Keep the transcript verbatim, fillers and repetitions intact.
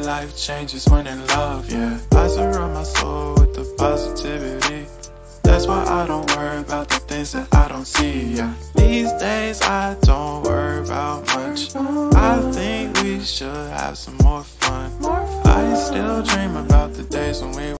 life changes when in love, yeah. I surround my soul with the positivity. That's why I don't worry about the things that I don't see, yeah. These days I don't worry about much. I think we should have some more fun. I still dream about the days when we